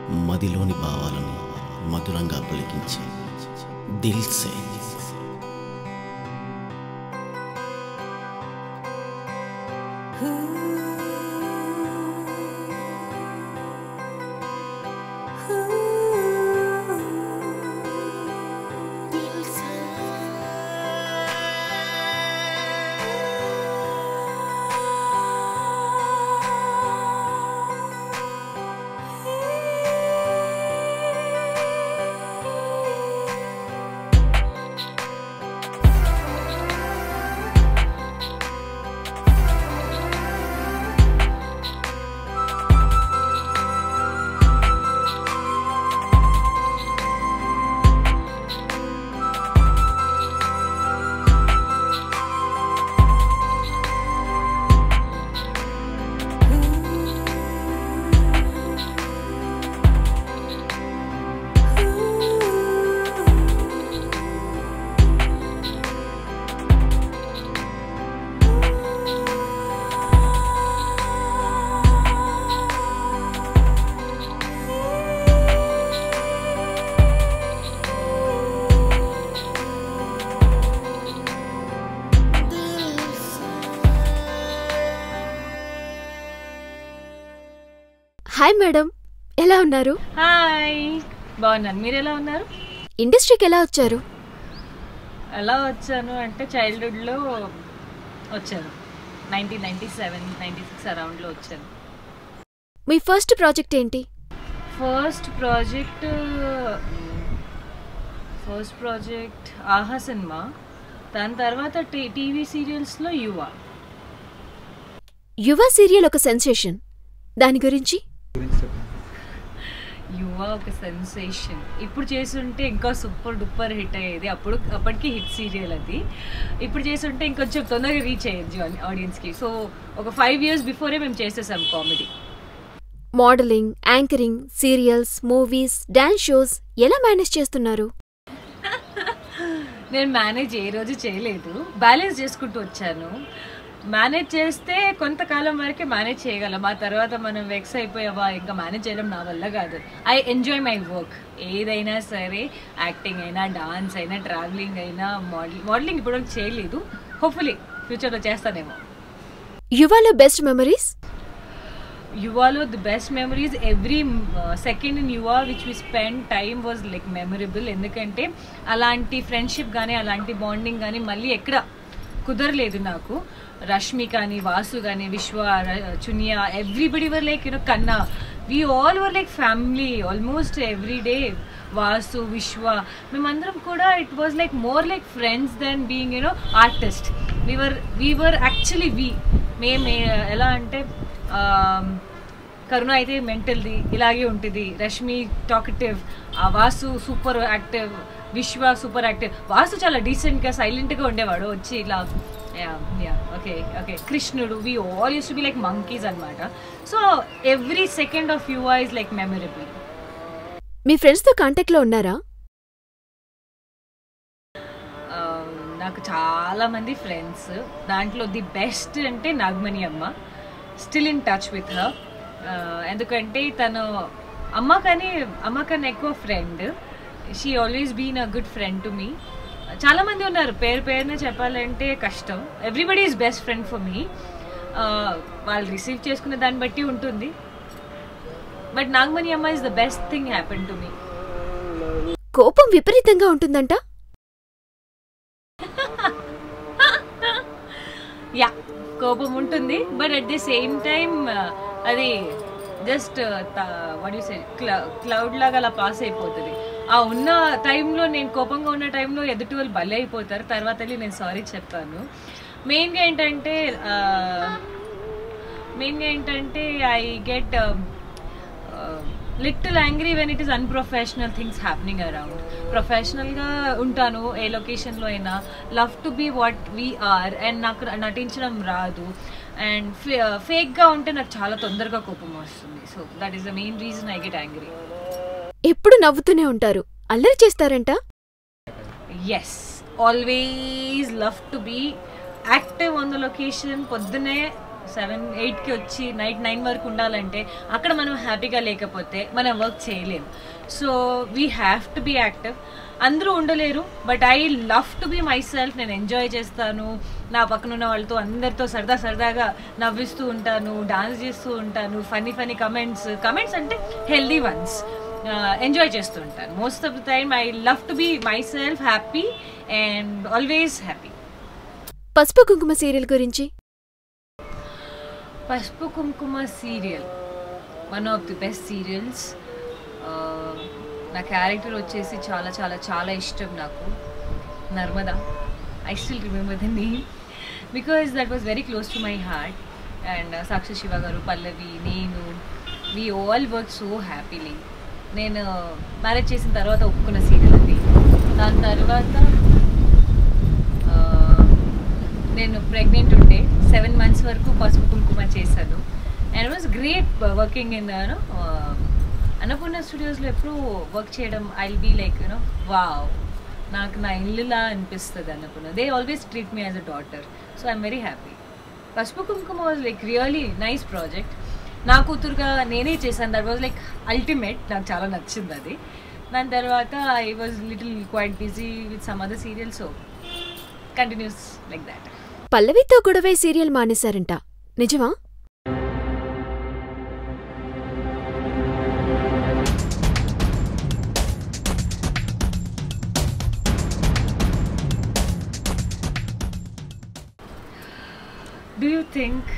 మదిలోని భావాలను మధురంగా పలికించే దిల్సే. హాయ్ మేడం, ఎలా ఉన్నారు? హాయ్, బాగున్నాను. మీరు ఎలా ఉన్నారు? ఇండస్ట్రీకి ఎలా వచ్చారు? ఎలా వచ్చాను అంటే చైల్డ్హుడ్లో వచ్చాను. 1997-96 అరౌండ్లో వచ్చాను. మీ ఫస్ట్ ప్రాజెక్ట్ ఏంటి? ఫస్ట్ ప్రాజెక్ట్ ఆహా సినిమా. దాని తర్వాత టీవీ సీరియల్స్లో యువ సీరియల్ ఒక సెన్సేషన్, దాని గురించి? యువ ఒక సెన్సేషన్. ఇప్పుడు చేస్తుంటే ఇంకా సూపర్ డూపర్ హిట్ అయ్యేది. అప్పటికి హిట్ సీరియల్ అది. ఇప్పుడు చేస్తుంటే ఇంకొంచెం తొందరగా రీచ్ అయ్యేది ఆడియన్స్కి. సో ఒక 5 years బిఫోరే మేము చేసేసాం comedy. Modelling, anchoring, serials, movies, dance shows ఎలా మేనేజ్ చేస్తున్నారు? నేను మేనేజ్ ఏ రోజు చేయలేదు, బ్యాలెన్స్ చేసుకుంటూ వచ్చాను. మేనేజ్ చేస్తే కొంతకాలం వరకే మేనేజ్ చేయగలం. ఆ తర్వాత మనం వెక్స్ అయిపోయావా, ఇంకా మేనేజ్ చేయడం నా వల్ల కాదు. I enjoy my work. ఏదైనా సరే, యాక్టింగ్ అయినా, డాన్స్ అయినా, ట్రావెలింగ్ అయినా, మోడలింగ్ ఇప్పుడు చేయలేదు. హోప్ఫుల్లీ ఫ్యూచర్లో చేస్తానేమో. యువలో బెస్ట్ మెమరీస్? యువలో the best memories, every second in Yuva which we spend time was like memorable. ఎందుకంటే అలాంటి ఫ్రెండ్షిప్ కానీ, అలాంటి బాండింగ్ కానీ మళ్ళీ ఎక్కడ కుదరలేదు నాకు. రష్మి కానీ, వాసు కానీ, Vishwa, Chuniya, everybody were like Kanna, we all were like family almost every day. Vasu, Vishwa, మేమందరం కూడా it was like more like friends then being artist. We were actually మేము ఎలా అంటే కరుణ అయితే మెంటల్ది ఇలాగే ఉంటుంది, Rashmi talkative, Vasu super active, Vishwa super active. Vasu చాలా డీసెంట్గా సైలెంట్గా ఉండేవాడు, వచ్చి ఇలా ఓకే కృష్ణుడు. We all used to be like monkeys అనమాట. సో ఎవ్రీ సెకండ్ ఆఫ్ యువ ఇస్ లైక్ మెమరబుల్. మీ ఫ్రెండ్స్తో కాంటాక్ట్లో ఉన్నారా? నాకు చాలా మంది ఫ్రెండ్స్. దాంట్లో ది బెస్ట్ అంటే నాగమణి అమ్మ. Still in touch with her. ఎందుకంటే తను అమ్మ కన్నా ఎక్కువ friend. She always been a good friend to me. చాలామంది ఉన్నారు, పేరునే చెప్పాలంటే కష్టం. Everybody is best friend for me. వాళ్ళు రిసీవ్ చేసుకునే దాన్ని బట్టి ఉంటుంది. బట్ నాగమణి అమ్మ is the best thing happen to me. కోపం విపరీతంగా ఉంటుందంట? యా, కోపం ఉంటుంది. But at the same time అది just what you say cloud లాగా అలా పాస్ అయిపోతుంది. ఆ ఉన్న టైంలో, నేను కోపంగా ఉన్న టైంలో ఎదుటి వాళ్ళు బలి అయిపోతారు. తర్వాత వెళ్ళి నేను సారీ చెప్తాను. మెయిన్గా ఏంటంటే I get little angry when it is unprofessional things happening around. ప్రొఫెషనల్గా ఉంటాను ఏ లొకేషన్లో అయినా. Love to be what we are. And నాకు నటించడం రాదు. అండ్ ఫేక్గా ఉంటే నాకు చాలా తొందరగా కోపం వస్తుంది. So that is the main reason I get angry. ఎప్పుడు నవ్వుతూనే ఉంటారు, అల్లరి చేస్తారంట? Yes, always love to be active on the location. పొద్దునే 7-8కి వచ్చి నైట్ 9 వరకు ఉండాలంటే అక్కడ మనం హ్యాపీగా లేకపోతే మనం వర్క్ చేయలేము. So we have to be active. అందరూ ఉండలేరు, but I love to be myself. నేను ఎంజాయ్ చేస్తాను, నా పక్కన ఉన్న వాళ్ళతో అందరితో సరదాగా నవ్విస్తూ ఉంటాను, డాన్స్ చేస్తూ ఉంటాను, ఫన్నీ కమెంట్స్ అంటే హెల్దీ వన్స్ ఎంజాయ్ చేస్తూ ఉంటాను. Most of the time I love to be myself, happy and always happy. Pasupu Kumkuma serial గురించి. Pasupu Kumkuma serial one of the best serials. నా క్యారెక్టర్ వచ్చేసి చాలా చాలా చాలా ఇష్టం నాకు, Narmada. I still remember the name because that was very close to my heart. And Sakshi Shiva గారు, పల్లవి, నేను, we all work so happily. నేను మ్యారేజ్ చేసిన తర్వాత ఒప్పుకున్న సీరియల్ అది. దాని తర్వాత నేను ప్రెగ్నెంట్ ఉండే 7 months వరకు పసుపు కుంకుమ చేశాను. And it was great working in Annapurna స్టూడియోస్లో. ఎప్పుడు వర్క్ చేయడం I will be like wow, నాకు నా ఇల్లులా అనిపిస్తుంది Annapurna. They always treat me as a daughter. So I'm very happy. Pasupu Kumkuma was like really nice project. నా కూతురుగా నేనే చేశాను. That was like ultimate. నాకు చాలా నచ్చింది అది. దాని తర్వాత I was little quite busy with some other serial. So continues like that. పల్లవితో గొడవై సీరియల్ మానేశారంట, నిజమా? డూ యూ థింక్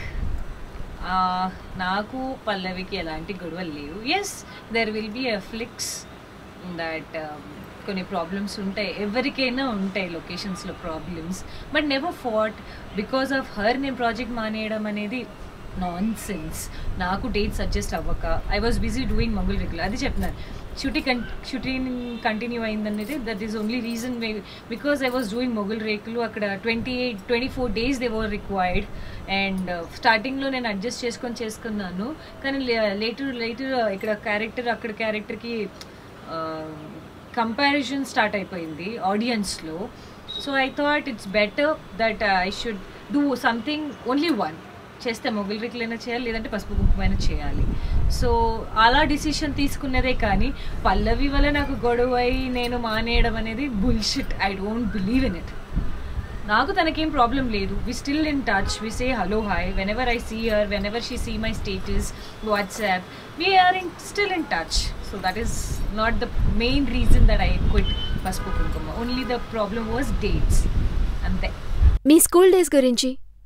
నాకు పల్లవికి ఎలాంటి గొడవలు లేవు? Yes, there will be flicks that కొన్ని ప్రాబ్లమ్స్ ఉంటాయి, ఎవరికైనా ఉంటాయి లొకేషన్స్లో problems, but never fought because of her. నేను ప్రాజెక్ట్ మానేయడం అనేది నాన్ సెన్స్. నాకు డేట్స్ అడ్జస్ట్ అవ్వక I was busy doing Mogali Rekulu. అది చెప్తున్నాను, షూటింగ్ కంటిన్యూ అయిందనేది that is only reason. Because I was doing Mogali Rekulu. అక్కడ 24 days they were required. And స్టార్టింగ్లో నేను అడ్జస్ట్ చేసుకున్నాను, కానీ లేటర్ ఇక్కడ క్యారెక్టర్ అక్కడ క్యారెక్టర్కి కంపారిజన్ స్టార్ట్ అయిపోయింది ఆడియన్స్లో. So I thought it's better that I should do something only one. చేస్తే మొగల్ రేకులైనా చేయాలి, లేదంటే పసుపు కుంకుమైనా చేయాలి. సో అలా డిసిషన్ తీసుకున్నదే, కానీ పల్లవి వల్ల నాకు గొడవ అయి నేను మానేయడం అనేది bullshit. I don't believe in it. నాకు తనకేం ప్రాబ్లం లేదు. We still in touch. We say hello hi whenever I see her, whenever she see my status WhatsApp. We are still in touch. So that is not the main reason that I quit Pasupu Kunkuma. Only the problem was dates. Ante. మీ school days గురించి.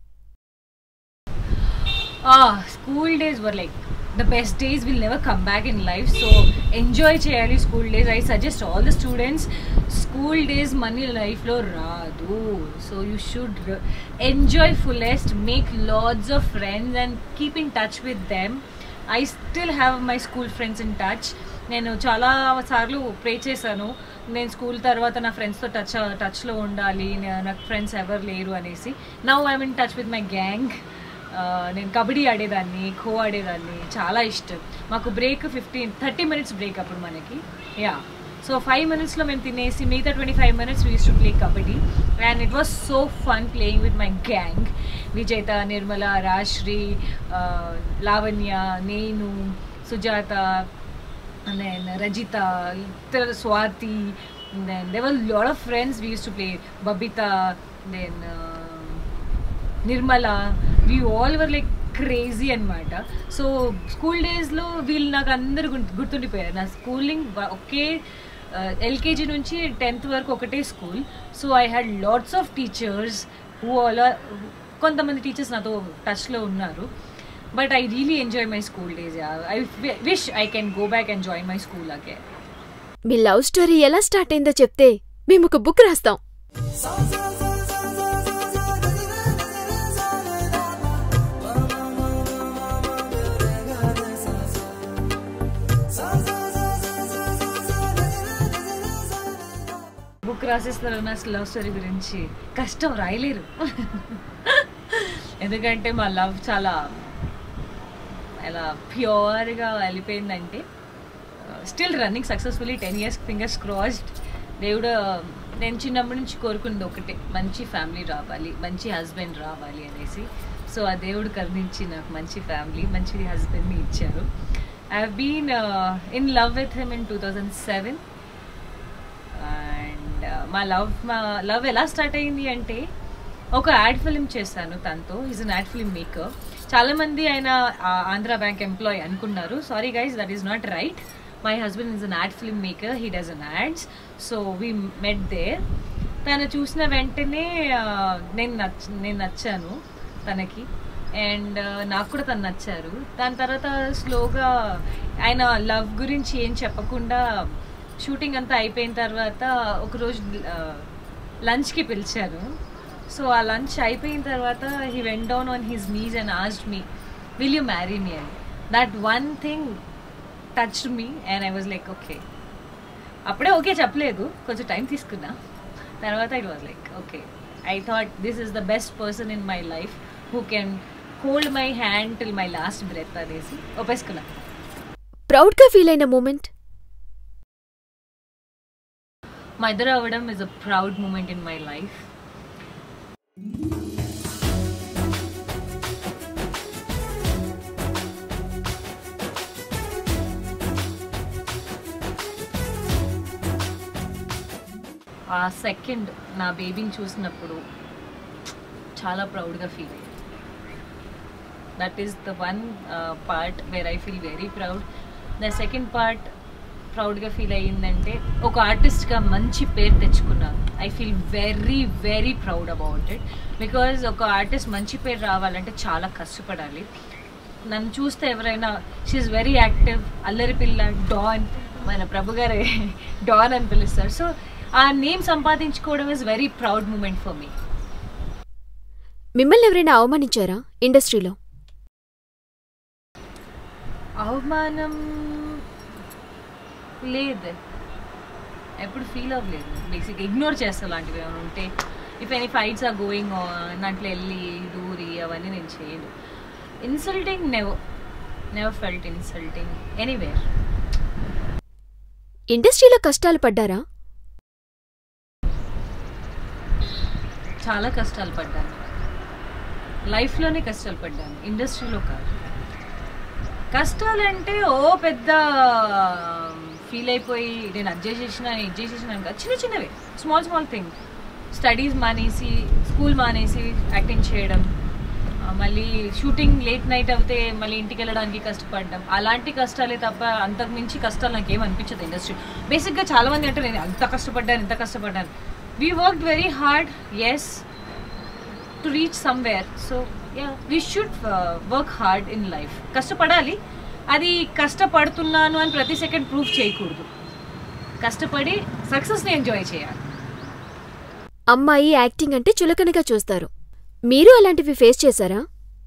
School days were like the best days. Will never come back in life. So enjoy cheyali school days. I suggest all the students, school days money life lo raadu. So you should enjoy fullest, make lots of friends and keep in touch with them. I still have my school friends in touch. నేను చాలా సార్లు ప్రే చేశాను, నేను school తర్వాత నా ఫ్రెండ్స్తో టచ్లో ఉండాలి, నాకు ఫ్రెండ్స్ ఎవరు లేరు అనేసి. Now I'm in touch with my gang. నేను కబడ్డీ ఆడేదాన్ని, ఖో ఆడేదాన్ని, చాలా ఇష్టం. మాకు బ్రేక్ 30 minutes బ్రేక్ అప్పుడు మనకి. సో 5 minutesలో మేము తినేసి మిగతా 25 minutes we used to play kabaddi. And it was so fun playing with my gang. Vijetha, Nirmala, Rasri, Lavanya, నేను, Sujatha, and then Rajita, Swati, and then there were a lot of friends we used to play. Babita, then Nirmala, we all were like crazy anamata. So school days lo veelu naaku andaru gurtundipoyaru. Na schooling okay, LKG nunchi 10th varaku okate school. So I had lots of teachers who all are kontamandi teachers nato touch lo unnaru. But I really enjoy my school days. I wish I can go back and join my school again. మీ love story ఎలా start అయిందో చెప్తే మేము ఒక book రాస్తాం. Book రాసేస్తారు నా love story గురించి. కష్టం, రాయలేరు. ఎందుకంటే మా లవ్ చాలా ఎలా ప్యూర్గా వెళ్ళిపోయిందంటే, still running successfully 10 years, fingers crossed. దేవుడు, నేను చిన్నప్పటి నుంచి కోరుకున్నది ఒకటే, మంచి ఫ్యామిలీ రావాలి, మంచి హస్బెండ్ రావాలి అనేసి. సో ఆ దేవుడు కరుణించి నాకు మంచి ఫ్యామిలీ, మంచి హస్బెండ్ని ఇచ్చారు. I have been in love with him in 2007. And మా లవ్ ఎలా స్టార్ట్ అయింది అంటే, ఒక యాడ్ ఫిల్మ్ చేశాను తనతో. Is an ad film maker. చాలామంది ఆయన ఆంధ్ర బ్యాంక్ ఎంప్లాయీ అనుకున్నారు. Sorry guys, that is not right. My husband is an ad film maker. He does an ads. So we met there. తను చూసిన వెంటనే నేను నచ్చాను తనకి, అండ్ నాకు కూడా తను నచ్చారు. దాని తర్వాత స్లోగా ఆయన లవ్ గురించి ఏం చెప్పకుండా షూటింగ్ అంతా అయిపోయిన తర్వాత ఒకరోజు లంచ్కి పిలిచారు. సో ఆ లంచ్ అయిపోయిన తర్వాత he went down on his knees and asked me, will you marry me అని. That one thing touched me and I was like okay. అప్పుడే ఓకే చెప్పలేదు, కొంచెం టైం తీసుకున్నా. తర్వాత it was like okay, I thought this is the best person in my life who can hold my hand till my last breath అనేసి ఒప్పేసుకున్నా. ప్రౌడ్గా feel అయిన moment? మా ఇద్దరు అవ్వడం is a proud moment in my life. ఆ second నా బేబీని చూసినప్పుడు చాలా ప్రౌడ్గా ఫీల్ అయ్యింది. That is the one part where I feel very proud. The second part ప్రౌడ్గా ఫీల్ అయ్యిందంటే, ఒక ఆర్టిస్ట్గా మంచి పేరు తెచ్చుకున్నాను. I feel very very proud about it. Because ఒక ఆర్టిస్ట్ మంచి పేరు రావాలంటే చాలా కష్టపడాలి. నన్ను చూస్తే ఎవరైనా షీఈస్ వెరీ యాక్టివ్, అల్లరి పిల్ల, డాన్, మన ప్రభుగారే డాన్ అని పిలుస్తారు. సో ఆ నేమ్ సంపాదించుకోవడం is very proud moment for me. మిమ్మల్ని ఎవరైనా అవమానించారా ఇండస్ట్రీలో? అవమానం లేదు, ఎప్పుడు ఫీల్ అవ్వలేదు. బేసిక్ ఇగ్నోర్ చేస్తా అలాంటివి ఏమైనా ఉంటే. If any fights are going on, దాంట్లో వెళ్ళి దూరి అవన్నీ నేను చేయను. Insulting never felt insulting anywhere. ఇండస్ట్రీలో కష్టాలు పడ్డారా? చాలా కష్టాలు పడ్డాను. లైఫ్లోనే కష్టాలు పడ్డాను, ఇండస్ట్రీలో కాదు. కష్టాలంటే ఓ పెద్ద ఫీల్ అయిపోయి నేను అది చేసేసిన కాదు. చిన్న చిన్నవే, స్మాల్ థింగ్. స్టడీస్ మానేసి, స్కూల్ మానేసి యాక్టింగ్ చేయడం, మళ్ళీ షూటింగ్ లేట్ నైట్ అవుతే మళ్ళీ ఇంటికి వెళ్ళడానికి కష్టపడడం, అలాంటి కష్టాలే తప్ప అంతకుమించి కష్టాలు నాకేం అనిపించదు ఇండస్ట్రీ. బేసిక్గా చాలామంది అంటే నేను ఇంత కష్టపడ్డాను. We worked very hard, yes, to reach somewhere. So yeah, we should work hard in life. కష్టపడాలి. అది కష్టపడుతున్నాను అని ప్రతి సెకండ్ ప్రూఫ్ చేయకూడదు. కష్టపడి సక్సెస్ని ఎంజాయ్ చేయాలి. అమ్మాయి యాక్టింగ్ అంటే చులకనగా చూస్తారు. మీరు అలాంటివి ఫేస్ చేశారా?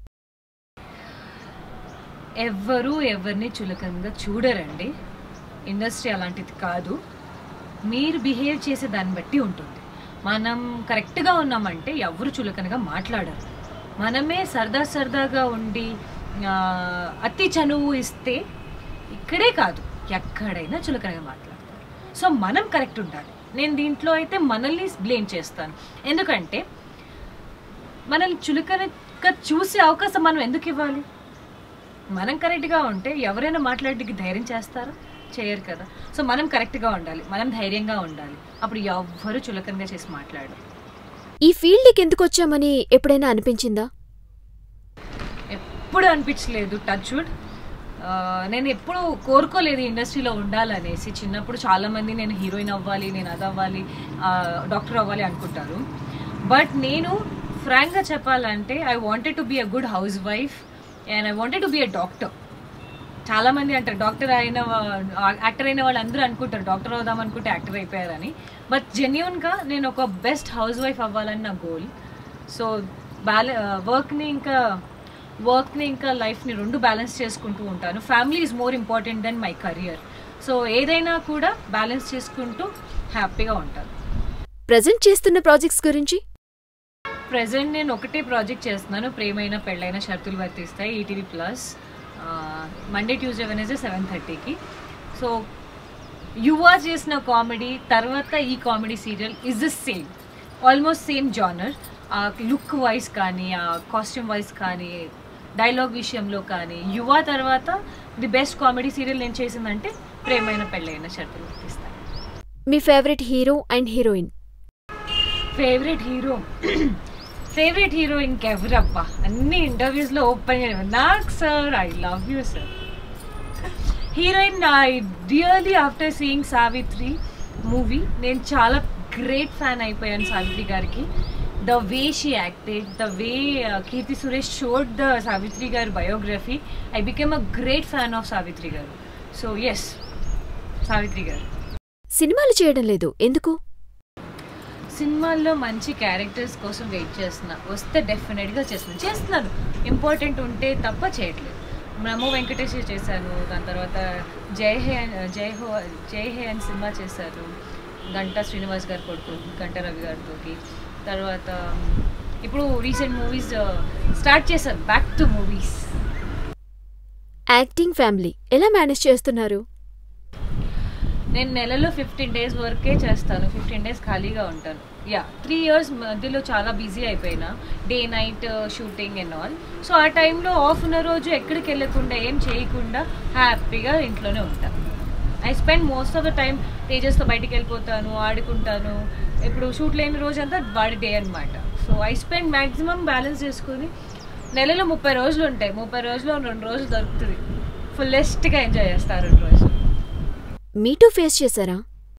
ఎవ్వరూ ఎవరిని చులకనగా చూడరండి. ఇండస్ట్రీ అలాంటిది కాదు. మీరు బిహేవ్ చేసే దాన్ని బట్టి ఉంటుంది. మనం కరెక్ట్గా ఉన్నామంటే ఎవరు చులకనగా మాట్లాడరు. మనమే సరదాగా ఉండి అతి చనువు ఇస్తే ఇక్కడే కాదు ఎక్కడైనా చులకనగా మాట్లాడతారు. సో మనం కరెక్ట్ ఉండాలి. నేను దీంట్లో అయితే మనల్ని బ్లేమ్ చేస్తాను. ఎందుకంటే మనల్ని చులకనగా చూసే అవకాశం మనం ఎందుకు ఇవ్వాలి? మనం కరెక్ట్గా ఉంటే ఎవరైనా మాట్లాడడానికి ధైర్యం చేస్తారా? చేయరు కదా. సో మనం కరెక్ట్గా ఉండాలి, మనం ధైర్యంగా ఉండాలి. అప్పుడు ఎవ్వరూ చులకనగా చేసి మాట్లాడరు. ఈ ఫీల్డ్కి ఎందుకు వచ్చామని ఎప్పుడైనా అనిపించిందా? ఎప్పుడు అనిపించలేదు. Touch wood. నేను ఎప్పుడు కోరుకోలేదు ఇండస్ట్రీలో ఉండాలనేసి. చిన్నప్పుడు చాలామంది నేను హీరోయిన్ అవ్వాలి, నేను అది అవ్వాలి, డాక్టర్ అవ్వాలి అనుకుంటారు. బట్ నేను ఫ్రాంక్గా చెప్పాలంటే I wanted to be a good housewife and I wanted to be a doctor. చాలామంది అంటారు డాక్టర్ అయిన యాక్టర్ అయిన వాళ్ళు అందరూ అనుకుంటారు డాక్టర్ అవుదాం అనుకుంటే యాక్టర్ అయిపోయారని. బట్ జెన్యూన్గా నేను ఒక బెస్ట్ హౌస్ వైఫ్ అవ్వాలని నా గోల్. సో వర్క్ని ఇంకా లైఫ్ని రెండు బ్యాలెన్స్ చేసుకుంటూ ఉంటాను. Family is more important then my career. So ఏదైనా కూడా బ్యాలెన్స్ చేసుకుంటూ హ్యాపీగా ఉంటాను. ప్రజెంట్ చేస్తున్న ప్రాజెక్ట్స్ గురించి? ప్రజెంట్ నేను ఒకటే ప్రాజెక్ట్ చేస్తున్నాను, ప్రేమైన పెళ్ళైన షరతులు వర్తిస్తాయి, ETV plus, Monday Tuesday Wednesday 7:30కి. సో యువ చేసిన కామెడీ తర్వాత ఈ comedy serial is the same, almost same genre. ఆ లుక్ వైజ్ కానీ, ఆ కాస్ట్యూమ్ వైజ్ కానీ, డైలాగ్ విషయంలో కానీ యువ తర్వాత ది బెస్ట్ కామెడీ సీరియల్ నేను చేసిందంటే ప్రేమైన పెళ్ళైన షరతులు వర్తిస్తాయి. మీ favourite hero and heroine? Favourite heroine ఎవరబ్బా, అన్ని ఇంటర్వ్యూస్లో ఓపెన్ చేయడం నాకు sir, I love you sir. Heroine I really after seeing Savitri movie నేను చాలా గ్రేట్ ఫ్యాన్ అయిపోయాను సావిత్రి గారికి. The way she acted, the way Keerthy Suresh showed the Savitri గారి biography, I became a great fan of Savitri garu. So yes, Savitri గారు. సినిమాలు చేయడం లేదు ఎందుకు? సినిమాల్లో మంచి క్యారెక్టర్స్ కోసం వెయిట్ చేస్తున్నా, వస్తే డెఫినెట్గా చేస్తున్నాను. ఇంపార్టెంట్ ఉంటే తప్ప చేయట్లేదు. నమో వెంకటేశ్వర చేశాను, దాని తర్వాత జై హే అని సినిమా చేశారు గంటా శ్రీనివాస్ గారి కొడుకు గంటా రవి గారితో. తర్వాత ఇప్పుడు రీసెంట్ మూవీస్ స్టార్ట్ చేశాను, back to movies. Acting family ఎలా మేనేజ్ చేస్తున్నారు? నేను నెలలో 15 days వరకే చేస్తాను, 15 days ఖాళీగా ఉంటాను. 3 years మధ్యలో చాలా బిజీ అయిపోయినా, day night shooting and all. So ఆ టైంలో ఆఫ్ ఉన్న రోజు ఎక్కడికి వెళ్ళకుండా, ఏం చేయకుండా హ్యాపీగా ఇంట్లోనే ఉంటాను. I spend most of the time తేజస్తో బయటికి వెళ్ళిపోతాను, ఆడుకుంటాను. ఇప్పుడు షూట్ లేని రోజు అంతా వాడి డే అనమాట. So I spend maximum balance చేసుకుని, నెలలో 30 రోజులు ఉంటాయి, 30 రోజులు 2 రోజులు దొరుకుతుంది, ఫుల్లెస్ట్గా ఎంజాయ్ చేస్తారు 2 రోజులు. మీటూ ఫేస్ చేశారా?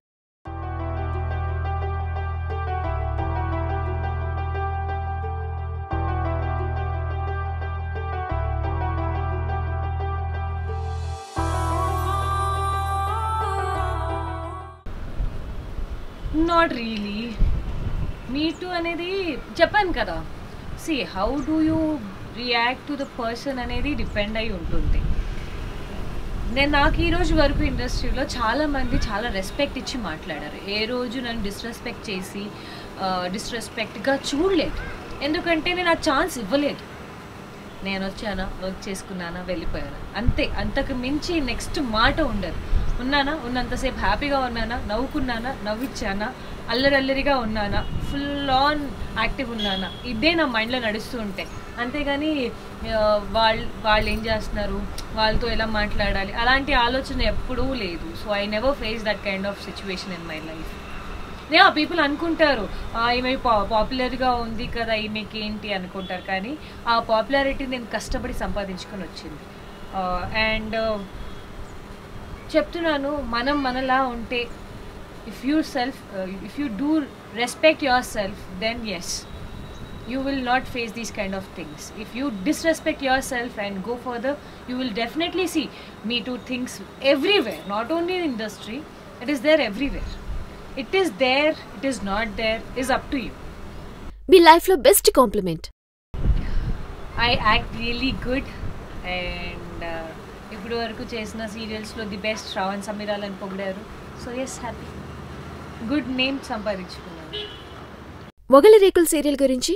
Not really. మీటూ అనేది చెప్పాను కదా, see how do you react to the person అనేది డిపెండ్ అయి ఉంటుంది. నాకు ఈ రోజు వరకు ఇండస్ట్రీలో చాలామంది చాలా రెస్పెక్ట్ ఇచ్చి మాట్లాడారు. ఏ రోజు నన్ను డిస్రెస్పెక్ట్ చేసి డిస్రెస్పెక్ట్గా చూడలేదు. ఎందుకంటే నేను ఆ ఛాన్స్ ఇవ్వలేదు. నేను వచ్చానా, వర్క్ చేసుకున్నానా, వెళ్ళిపోయానా, అంతే. అంతకు మించి నెక్స్ట్ మాట ఉండదు. ఉన్నానా, ఉన్నంతసేపు హ్యాపీగా ఉన్నానా, నవ్వుకున్నానా, నవ్విచ్చానా, అల్లరల్లరిగా ఉన్నానా, ఫుల్ ఆన్ యాక్టివ్ ఉన్నానా, ఇదే నా మైండ్లో నడుస్తూ ఉంటాయి. అంతేగాని వాళ్ళు ఏం చేస్తున్నారు, వాళ్ళతో ఎలా మాట్లాడాలి, అలాంటి ఆలోచన ఎప్పుడూ లేదు. So I never face that kind of situation in my life. People అనుకుంటారు ఈమె పాపులర్గా ఉంది కదా, ఈమెకి ఏంటి అనుకుంటారు. కానీ ఆ పాపులారిటీ నేను కష్టపడి సంపాదించుకొని వచ్చింది. అండ్ చెప్తున్నాను, మనలా ఉంటే, if you do respect yourself, then yes, you will not face these kind of things. If you disrespect yourself and go further, you will definitely see Me Too things everywhere, not only in industry, it is there everywhere. It is there, it is not there, is up to you. మీ లైఫ్లో best compliment? I act really good, and ఇప్పుడు వరకు చేసిన సీరియల్స్లో the best Shravan సమీరాల్ అని పొగిడారు. So yes, happy, good name సంపాదించుకున్నాను. మొగలి రేకులు సీరియల్ గురించి?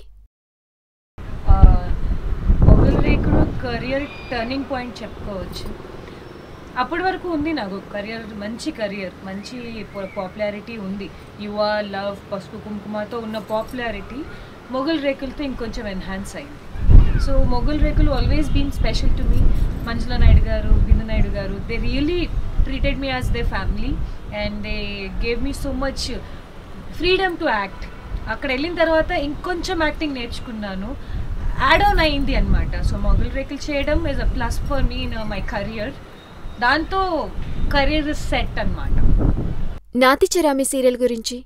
మొగలి రేకులు కెరియర్ టర్నింగ్ పాయింట్ చెప్పుకోవచ్చు. అప్పటి వరకు ఉంది నాకు మంచి కెరియర్, మంచి పాపులారిటీ ఉంది. యువ, లవ్, పసుపు కుంకుమతో ఉన్న పాపులారిటీ మొగలి రేకులతో ఇంకొంచెం ఎన్హాన్స్ అయింది. So Mogali Rekulu always been special to me. Manjula Naidu garu, Bindu Naidu garu, they really treated me as they family, and they gave me so much freedom to act. అక్కడ వెళ్ళిన తర్వాత ఇంకొంచెం యాక్టింగ్ నేర్చుకున్నాను, యాడ్ ఆన్ అయింది అనమాట. సో మొగలి రేకులు చేయడం is a plus for me in my career. దాంతో career set అనమాట. నాతి చరామి సీరియల్ గురించి?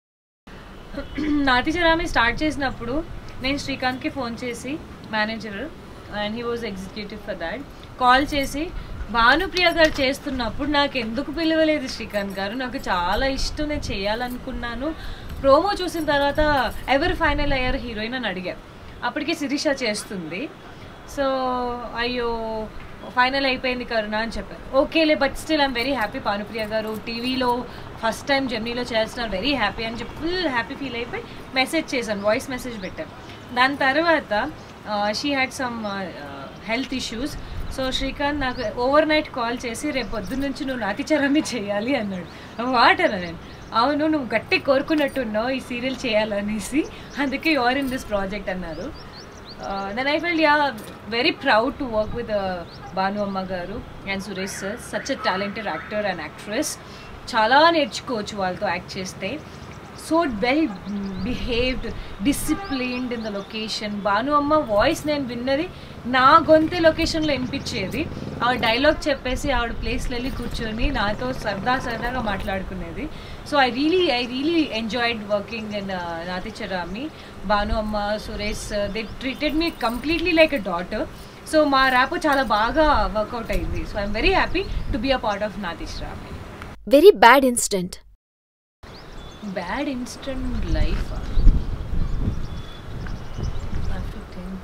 నాతి చరామి స్టార్ట్ చేసినప్పుడు నేను శ్రీకాంత్కి ఫోన్ చేసి, manager and he was executive for that, call చేసి, భానుప్రియ గారు చేస్తున్నప్పుడు నాకు ఎందుకు పిలవలేదు శ్రీకాంత్ గారు, నాకు చాలా ఇష్టం, నేను చేయాలనుకున్నాను. ప్రోమో చూసిన తర్వాత ఎవరు ఫైనల్ అయ్యారు హీరోయిన్ అని అడిగారు. అప్పటికే శిరీష చేస్తుంది. సో అయ్యో ఫైనల్ అయిపోయింది కరుణ అని చెప్పారు. ఓకేలే, but still I'm very happy, Bhanupriya garu టీవీలో ఫస్ట్ టైం జర్నీలో చేస్తున్నారు, వెరీ హ్యాపీ అని చెప్పి ఫుల్ హ్యాపీ ఫీల్ అయిపోయి మెసేజ్ చేశాను, వాయిస్ మెసేజ్ పెట్టాను. దాని తర్వాత she had some health issues, so Srikanth నాకు ఓవర్ నైట్ కాల్ చేసి రేపు పొద్దున్న నుంచి నువ్వు నాతిచరాన్ని చేయాలి అన్నాడు. వాట్ అన్నా నేను, అవును నువ్వు గట్టి కోరుకున్నట్టున్నావు ఈ సీరియల్ చేయాలనేసి, అందుకే you are in this project అన్నారు. Then I felt very proud to work with Bhanu అమ్మ garu and Suresh sir. Such a talented actor and actress. చాలా నేర్చుకోవచ్చు వాళ్ళతో యాక్ట్ చేస్తే. So well behaved, disciplined in the location. Bhanu అమ్మ వాయిస్ నేను విన్నది నా గొంతే లొకేషన్లో వినిపించేది. ఆవిడ డైలాగ్ చెప్పేసి ఆవిడ ప్లేస్లో వెళ్ళి కూర్చొని నాతో సరదాగా మాట్లాడుకునేది. So I really enjoyed working in Nathicharami. Bhanu అమ్మ, Suresh, they treated me completely like a daughter. So మా ర్యాప్ చాలా బాగా వర్కౌట్ అయింది. So I'm very happy to be a part of Nathicharami. Very bad incident. Bad instant life. I have to think.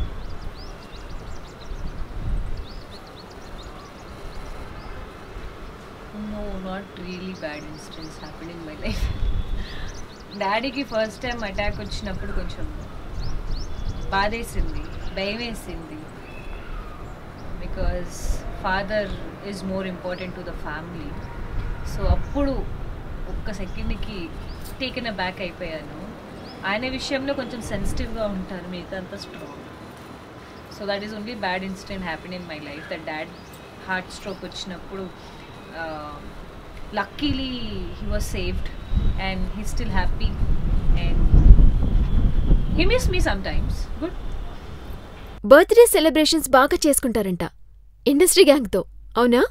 No, not really bad incidents happened in my life. డాడీకి first time attack వచ్చినప్పుడు కొంచెం బాధేసింది, భయం వేసింది. Because father is more important to the family. So అప్పుడు ఒక్క సెకండ్కి taken back అయిపోయాను. ఆయన విషయంలో కొంచెం సెన్సిటివ్గా ఉంటారు, మిగతా అంతా strong. So that is only bad incident happen in my life. That dad heart stroke వచ్చినప్పుడు luckily he was saved and he still happy and he miss me sometimes. Good. Birthday celebrations బాగా చేసుకుంటారంట industry గ్యాంగ్తో, అవునా?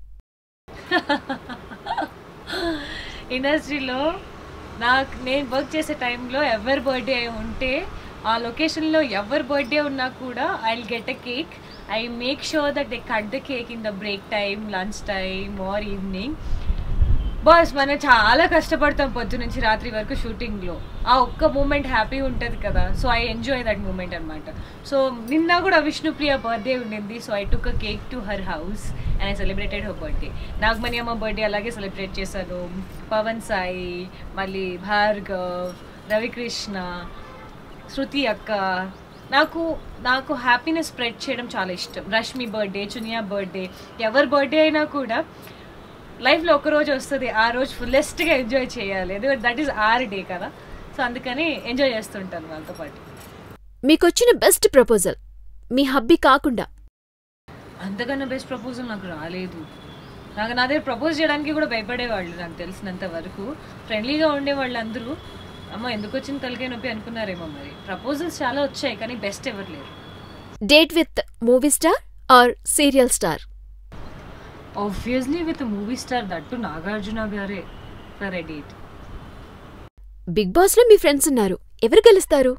ఇండస్ట్రీలో నేను work చేసే టైంలో ఎవరి birthday ఉంటే ఆ లొకేషన్లో ఎవరి బర్త్డే ఉన్నా కూడా I will get a cake. I make sure that they cut the cake in the break time, lunch time or evening. Boss మనం చాలా కష్టపడతాం పొద్దు నుంచి రాత్రి వరకు షూటింగ్లో. ఆ ఒక్క మూమెంట్ హ్యాపీ ఉంటుంది కదా. So I enjoy that moment అనమాట. సో నిన్న కూడా విష్ణుప్రియ బర్త్డే ఉండింది. So I took a cake to her house and I celebrated her birthday. Nagamani అమ్మ బర్త్డే అలాగే సెలబ్రేట్ చేశాను. పవన్ సాయి, మళ్ళీ భార్గవ్, రవికృష్ణ, శృతి అక్క. నాకు హ్యాపీనెస్ స్ప్రెడ్ చేయడం చాలా ఇష్టం. రష్మి బర్త్డే, చునియా బర్త్డే, ఎవరి బర్త్డే అయినా కూడా లైఫ్లో ఒకరోజు వస్తుంది, ఆ రోజు ఫుల్లెస్ట్గా ఎంజాయ్ చేయాలి. ఎందుకంటే దట్ ఈస్ ఆర్ డే కదా. సో అందుకని ఎంజాయ్ చేస్తుంటాను వాళ్ళతో పాటు. మీకొచ్చిన బెస్ట్ ప్రపోజల్ మీ హబ్బీ కాకుండా? అంతకన్నా బెస్ట్ ప్రపోజల్ నాకు రాలేదు. నా దగ్గర ప్రపోజ్ చేయడానికి కూడా భయపడేవాళ్ళు నాకు తెలిసినంత వరకు. ఫ్రెండ్లీగా ఉండేవాళ్ళు అందరూ. అమ్మ ఎందుకు వచ్చిన తలకాయ నొప్పి అనుకున్నారేమో. మరి ప్రపోజల్స్ చాలా వచ్చాయి కానీ బెస్ట్ ఎవరు లేరు. Date with movie star or serial star? Obviously with movie star, that Nagarjuna గారే for a date. Bigg Boss లో మీ ఫ్రెండ్స్ ఉన్నారు, ఎవరు గెలుస్తారు?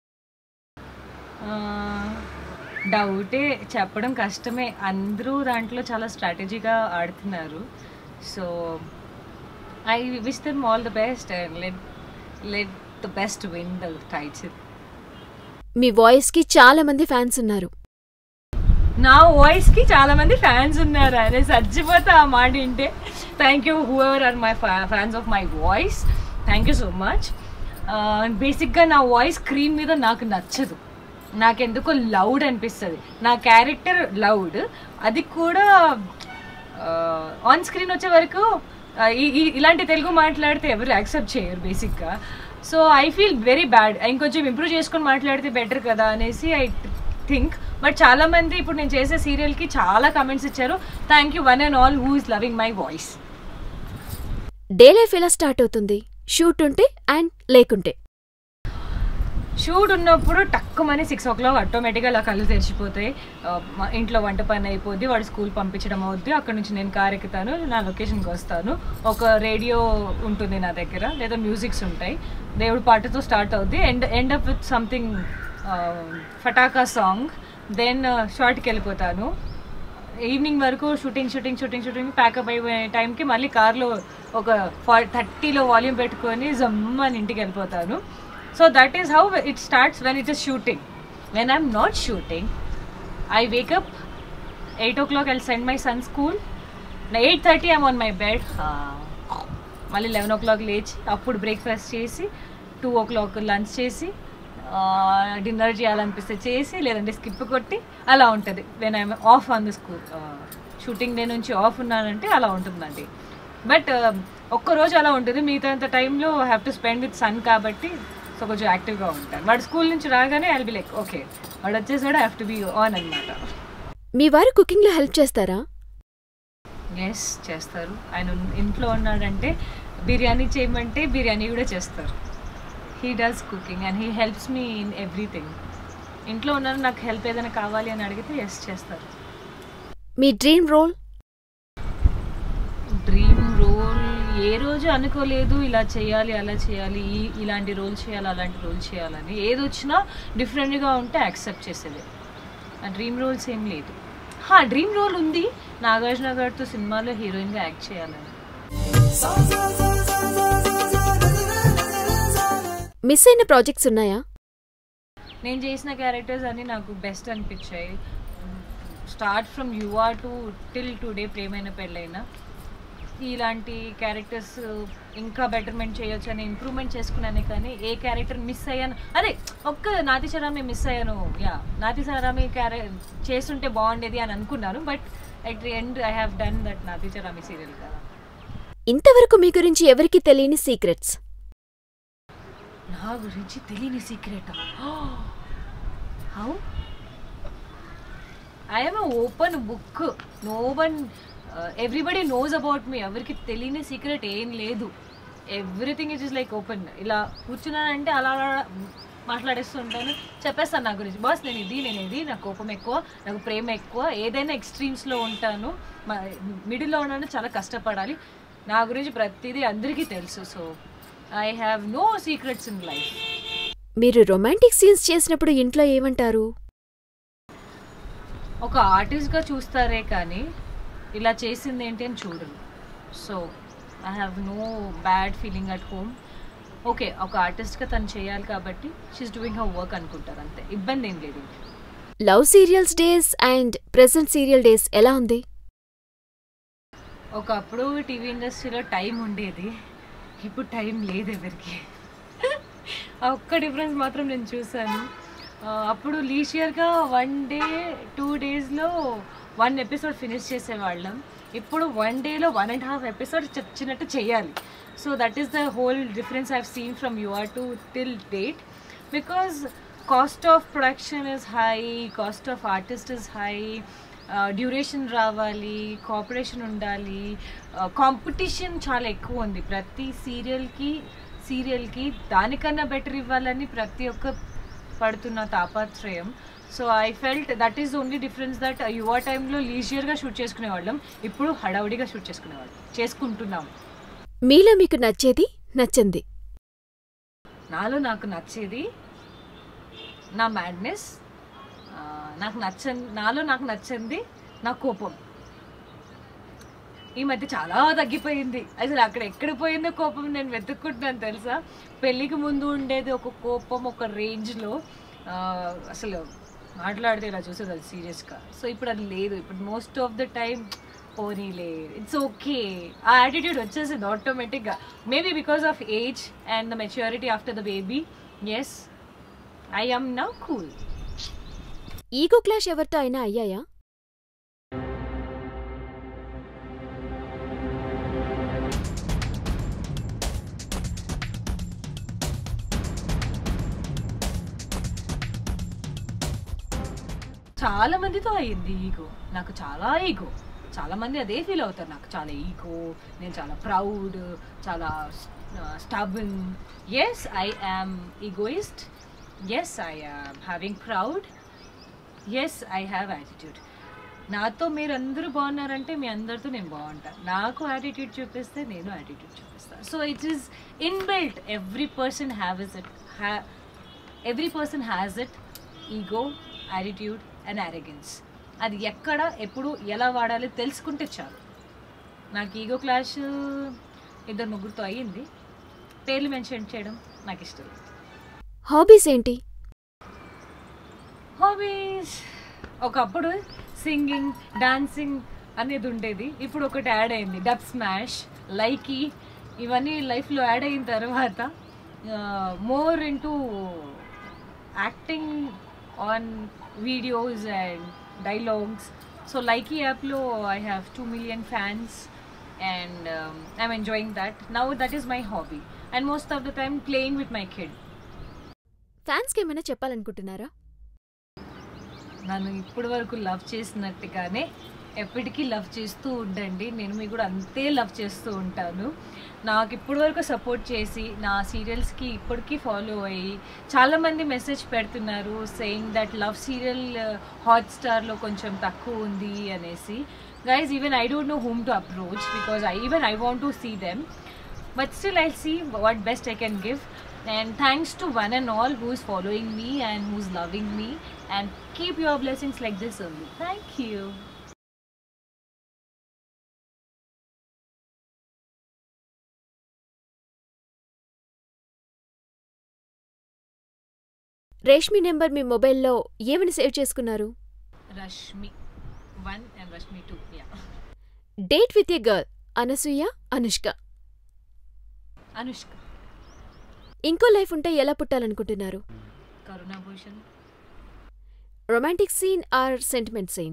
డౌటే, చెప్పడం కష్టమే. అందరూ దాంట్లో చాలా స్ట్రాటజీగా ఆడుతున్నారు. So I wish them all the best and let the best win the title. మీ వాయిస్ కి చాలా మంది ఫ్యాన్స్ ఉన్నారు. నా వాయిస్కి చాలా మంది ఫ్యాన్స్ ఉన్నారు. అరే చచ్చిపోతా ఆ మాట వింటే. Thank you whoever are my fans of my voice. Thank you so much. బేసిక్గా నా వాయిస్ స్క్రీన్ మీద నాకు నచ్చదు. నాకెందుకో లౌడ్ అనిపిస్తుంది. నా క్యారెక్టర్ లౌడ్, అది కూడా ఆన్ స్క్రీన్ వచ్చే వరకు ఇలాంటి తెలుగు మాట్లాడితే ఎవరు యాక్సెప్ట్ చేయరు బేసిక్గా. So I feel very bad. ఇంకొంచెం ఇంప్రూవ్ చేసుకొని మాట్లాడితే బెటర్ కదా అనేసి ఐ థింక్. బట్ చాలా మంది ఇప్పుడు నేను చేసే సీరియల్కి చాలా కమెంట్స్ ఇచ్చారు. Thank you one and all who is loving my voice. Day life ఎలా స్టార్ట్ అవుతుంది? షూట్ ఉంటే అండ్ లేకుంటే? షూట్ ఉన్నప్పుడు టక్కుమని 6 o'clock ఆటోమేటిక్గా అలా కళ్ళు తెరిచిపోతాయి. ఇంట్లో వంట పని అయిపోద్ది, వాడు స్కూల్ పంపించడం అవుద్ది. అక్కడ నుంచి నేను కార్ ఎక్కుతాను, నా లొకేషన్కి వస్తాను. ఒక రేడియో ఉంటుంది నా దగ్గర, లేదా మ్యూజిక్స్ ఉంటాయి. దేవుడి పాటతో స్టార్ట్ అవుద్ది. ఎండ్ అప్ విత్ సంథింగ్ ఫటాకా సాంగ్. దెన్ షార్ట్కి వెళ్ళిపోతాను. ఈవినింగ్ వరకు షూటింగ్ ప్యాకప్ అయిపోయే టైంకి మళ్ళీ కార్లో ఒక 30లో వాల్యూమ్ పెట్టుకొని జమ్మని ఇంటికి వెళ్ళిపోతాను. So that is how it starts when it is shooting. When I'm not shooting, I wake up 8 o'clock. I'll send my son school. 8:30 I'm on my bed. మళ్ళీ 11 o'clock లేచి అప్పుడు బ్రేక్ఫాస్ట్ చేసి 2 o'clock లంచ్ చేసి dinner చేయాలనిపిస్తే చేసి, లేదంటే skip కొట్టి అలా ఉంటుంది. When I'm off on the school shooting day నుంచి ఆఫ్ ఉన్నానంటే అలా ఉంటుందండి. బట్ ఒక్కరోజు అలా ఉంటుంది, మిగతా టైంలో have to spend with son కాబట్టి సో కొంచెం యాక్టివ్గా ఉంటాను. వాడు స్కూల్ నుంచి రాగానే ఐల్ బి లైక్ ఓకే వాడు వచ్చేసాడు, హ్యావ్ టు బీ ఆన్ అనమాట. మీ వారు కుకింగ్లో హెల్ప్ చేస్తారా? ఎస్ చేస్తారు. ఆయన ఇంట్లో ఉన్నాడంటే బిర్యానీ చేయమంటే బిర్యానీ కూడా చేస్తారు. He does cooking and he helps me in everything. ఇంట్లో ఉన్నాను, నాకు హెల్ప్ ఏదైనా కావాలి అని అడిగితే ఎస్ చేస్తారు. మీ డ్రీమ్ రోల్? డ్రీమ్ రోల్ ఏ రోజు అనుకోలేదు ఇలా చేయాలి అలా చేయాలి, ఇలాంటి రోల్ చేయాలి అలాంటి రోల్ చేయాలని. ఏది వచ్చినా డిఫరెంట్గా ఉంటే యాక్సెప్ట్ చేసేది. ఆ డ్రీమ్ రోల్స్ ఏం లేదు. డ్రీమ్ రోల్ ఉంది, నాగార్జున గారితో సినిమాలో హీరోయిన్గా యాక్ట్ చేయాలని. మిస్ అయిన ప్రాజెక్ట్స్ ఉన్నాయా? నేను చేసిన క్యారెక్టర్స్ అన్నీ నాకు బెస్ట్ అనిపించాయి. Start from your two till today ప్రేమైన పెళ్ళైనా ఇలాంటి క్యారెక్టర్స్ ఇంకా బెటర్మెంట్ చేయొచ్చు అని ఇంప్రూవ్మెంట్ చేసుకున్నానే, కానీ ఏ క్యారెక్టర్ మిస్ అయ్యాను అదే ఒక్క నాతిచరామి మిస్ అయ్యాను. నాతిచరామి చేస్తుంటే బాగుండేది అని అనుకున్నాను. But at the end I have done that Naathicharami serial కదా. ఇంతవరకు మీ గురించి ఎవరికి తెలియని సీక్రెట్స్? నా గురించి తెలియని secret? How? I am a open book. No one everybody knows about me. ఎవరికి తెలియని సీక్రెట్ ఏం లేదు. Everything it is like open. ఇలా కూర్చున్నానంటే అలా మాట్లాడేస్తూ ఉంటాను, చెప్పేస్తాను నా గురించి. బాస్ నేను ఇది, నాకు కోపం ఎక్కువ, నాకు ప్రేమ ఎక్కువ, ఏదైనా ఎక్స్ట్రీమ్స్లో ఉంటాను, మిడిల్లో ఉన్నాను, చాలా కష్టపడాలి. నా గురించి ప్రతిదీ అందరికీ తెలుసు. So I have no secrets in life. మీరు రొమాంటిక్ సీన్స్ చేసినప్పుడు ఇంట్లో ఏమంటారు? ఒక ఆర్టిస్ట్గా చూస్తారే కానీ ఇలా చేసింది ఏంటి అని చూడరు. So I have no bad feeling at home. Okay ఒక ఆర్టిస్ట్గా తను చేయాలి కాబట్టి షీఈస్ డూయింగ్ హర్ వర్క్ అనుకుంటారు, అంతే. ఇబ్బంది ఏం లేదు. Love serials days and present serial days ఎలా ఉంది? ఒకప్పుడు టీవీ ఇండస్ట్రీలో టైం ఉండేది, ఇప్పుడు టైం లేదు ఎవరికి. ఆ ఒక్క డిఫరెన్స్ మాత్రం నేను చూసాను. అప్పుడు లీజియర్గా 1 day 2 daysలో 1 episode ఫినిష్ చేసేవాళ్ళం. ఇప్పుడు 1 dayలో 1.5 episodes వచ్చినట్టు చేయాలి. So that is the whole difference I have seen from your two till date. Because cost of production is high, cost of artist is high, duration రావాలి, కోఆపరేషన్ ఉండాలి, competition చాలా ఎక్కువ ఉంది. ప్రతి సీరియల్కి దానికన్నా బెటర్ ఇవ్వాలని ప్రతి ఒక్క పడుతున్న తాపత్రయం. So I felt that is only difference that your టైంలో లీజియర్గా షూట్ చేసుకునేవాళ్ళం, ఇప్పుడు హడావుడిగా షూట్ చేసుకుంటున్నాం. మీలో మీకు నచ్చేది నచ్చింది? నాకు నచ్చేది నా మ్యాడ్నెస్. నాకు నచ్చింది నా కోపం. ఈ మధ్య చాలా తగ్గిపోయింది. అసలు అక్కడ ఎక్కడ పోయిందో కోపం నేను వెతుక్కుంటున్నాను తెలుసా. పెళ్ళికి ముందు ఉండేది ఒక కోపం, ఒక రేంజ్లో అసలు మాట్లాడితే ఇలా చూసేది అది సీరియస్గా. సో ఇప్పుడు అది లేదు. ఇప్పుడు మోస్ట్ ఆఫ్ ద టైమ్ పోనీలే, ఇట్స్ ఓకే, ఆ యాటిట్యూడ్ వచ్చేసింది ఆటోమేటిక్గా. Maybe because of age and the maturity after the baby. Yes I am now cool. Ego clash ఎవరితో అయినా అయ్యాయా? చాలా మందితో అయ్యింది ఈగో. నాకు చాలా ఈగో. చాలా మంది అదే ఫీల్ అవుతారు, నాకు చాలా ఈగో, నేను చాలా ప్రౌడ్, చాలా stubborn. Yes I am egoist. Yes I am having proud. Yes I have attitude. నాతో మీరు అందరూ బాగున్నారంటే మీ అందరితో నేను బాగుంటాను. నాకు యాటిట్యూడ్ చూపిస్తే నేను యాటిట్యూడ్ చూపిస్తాను. So it is inbuilt. Every person has it. Ego, attitude and arrogance. అది ఎక్కడ ఎప్పుడు ఎలా వాడాలి తెలుసుకుంటే చాలు. నాకు ఈగో క్లాష్ 2-3 అయ్యింది. పేర్లు మెన్షన్ చేయడం నాకు ఇష్టం లేదు. హాబీస్ ఏంటి? హాబీస్ ఒకప్పుడు సింగింగ్, డాన్సింగ్ అనేది ఉండేది. ఇప్పుడు ఒకటి యాడ్ అయింది, డబ్ స్మాష్, లైకీ. ఇవన్నీ లైఫ్లో యాడ్ అయిన తర్వాత more into acting on videos and dialogues. So Likey app lo I have 2 million fans, and I'm enjoying that. Now that is my hobby, and most of the time playing with my kid. ఫ్యాన్స్కి ఏమైనా చెప్పాలనుకుంటున్నారా? నన్ను ఇప్పటి వరకు love చేసినట్టుగానే ఎప్పటికీ love చేస్తూ ఉండండి. నేను మీకు కూడా అంతే లవ్ చేస్తూ ఉంటాను. నాకు ఇప్పటి వరకు సపోర్ట్ చేసి నా సీరియల్స్కి ఇప్పటికీ ఫాలో అయ్యి చాలామంది మెసేజ్ పెడుతున్నారు సెయింగ్ దట్ లవ్ సీరియల్ హాట్స్టార్లో కొంచెం తక్కువ ఉంది అనేసి. Guys, even I don't know whom to approach because I want to see them, but still I see what best I can give. And thanks to one and all who is following me and who's loving me, and keep your blessings like this only. Thank you. Rashmi number మీ మొబైల్లో ఏమని save చేసుకున్నారు? Rashmi 1 and Rashmi 2. Yeah. Date with a girl, Anasuya, Anushka. Anushka. ఇంకో life ఉంటే ఎలా పుట్టాలనుకుంటున్నారు? Karuna Bhushan. Romantic scene or sentiment scene?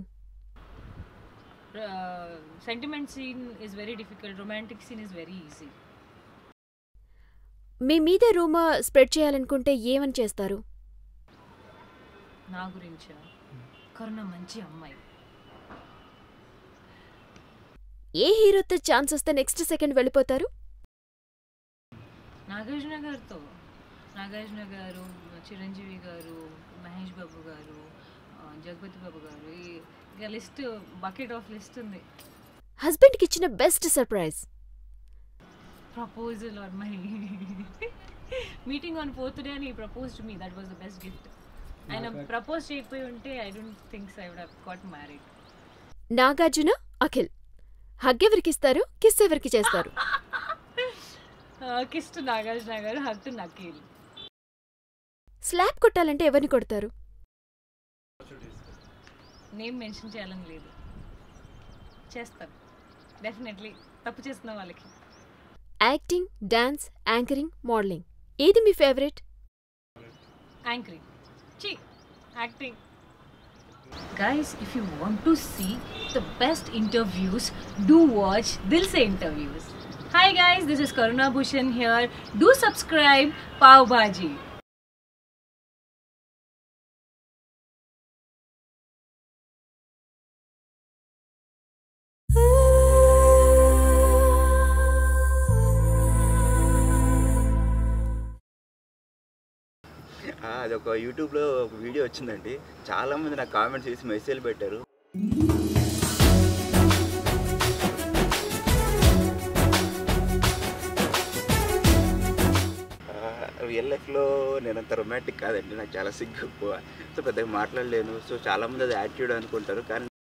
Sentiment scene is very difficult. Romantic scene is very easy. మీ మీద రూమర్ స్ప్రెడ్ చేయాలనుకుంటే ఏమని చేస్తారు? నా గురించా? కరుణ మంచి అమ్మాయి. ఏ హీరోతో ఛాన్స్ వస్తే నెక్స్ట్ సెకండ్ వెళ్ళిపోతారు? నాగార్జున గారితో. నాగార్జున గారు, చిరంజీవి గారు, మహేష్ బాబు గారు, జగపతి బాబు గారు, ఇక లిస్ట్ బకెట్ ఆఫ్ లిస్ట్ ఉంది. హస్బెండ్కి ఇచ్చిన best surprise? Proposal on my meeting on 4th day and he proposed to me. That was the best gift. ఆయన ప్రపోజ్ చేయకపోయి ఉంటే I don't think I would have got married. Nagarjuna, Akhil hug ఎవరికి ఇస్తారు, kiss ఎవరికి చేస్తారు? కిస్ టు నాగార్జున గారు, hug to Akhil. Slab కొట్టాలంటే ఎవరిని కొడతారు? నేమ్ మెన్షన్ చేయాలని లేదు, చేస్తాను డెఫినెట్లీ. తప్పు చేస్తున్న వాళ్ళకి. యాక్టింగ్, డాన్స్, యాంకరింగ్, మోడలింగ్ ఏది మీ favourite? Anchoring. Acting. Guys, if you want to see the best interviews, do watch DILSE interviews. Hi guys, this is KARUUNAA BHUSHAN here. Do subscribe Pavbaji. అదొక యూట్యూబ్లో ఒక video వచ్చిందండి. చాలామంది నాకు comments చేసి మెసేజ్లు పెట్టారు. రియల్ లైఫ్లో నేను అంత రొమాంటిక్ కాదండి, నాకు చాలా సిగ్గు ఎక్కువ. సో పెద్దగా మాట్లాడలేను. సో చాలామంది అది యాటిట్యూడ్ అనుకుంటారు, కానీ